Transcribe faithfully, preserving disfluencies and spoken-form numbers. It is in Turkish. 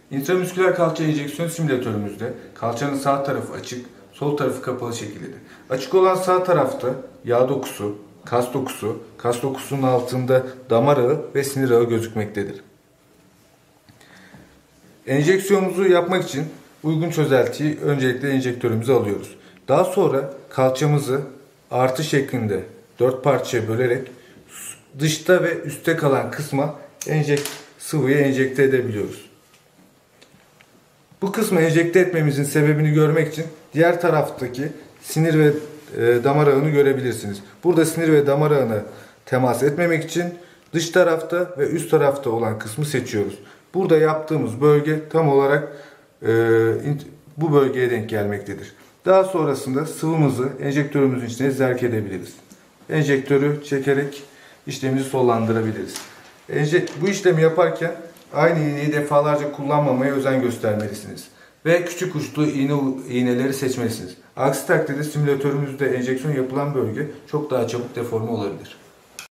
İntramüsküler kalça enjeksiyon simülatörümüzde kalçanın sağ tarafı açık, sol tarafı kapalı şekildedir. Açık olan sağ tarafta yağ dokusu, kas dokusu, kas dokusunun altında damar ağı ve sinir ağı gözükmektedir. Enjeksiyonumuzu yapmak için uygun çözeltiyi öncelikle enjektörümüze alıyoruz. Daha sonra kalçamızı artı şeklinde dört parçaya bölerek dışta ve üstte kalan kısma enjekt, sıvıyı enjekte edebiliyoruz. Bu kısmı enjekte etmemizin sebebini görmek için diğer taraftaki sinir ve e, damar ağını görebilirsiniz. Burada sinir ve damar ağına temas etmemek için dış tarafta ve üst tarafta olan kısmı seçiyoruz. Burada yaptığımız bölge tam olarak e, bu bölgeye denk gelmektedir. Daha sonrasında sıvımızı enjektörümüzün içine zerk edebiliriz. Enjektörü çekerek işlemimizi sonlandırabiliriz. Enjek bu işlemi yaparken aynı iğneyi defalarca kullanmamaya özen göstermelisiniz. Ve küçük uçlu iğne, iğneleri seçmelisiniz. Aksi takdirde simülatörümüzde enjeksiyon yapılan bölge çok daha çabuk deforme olabilir.